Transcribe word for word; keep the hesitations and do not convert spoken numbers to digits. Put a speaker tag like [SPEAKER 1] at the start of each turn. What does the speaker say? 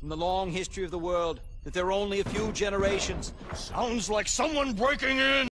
[SPEAKER 1] in the long history of the world that there are only a few generations.
[SPEAKER 2] Sounds like someone breaking in!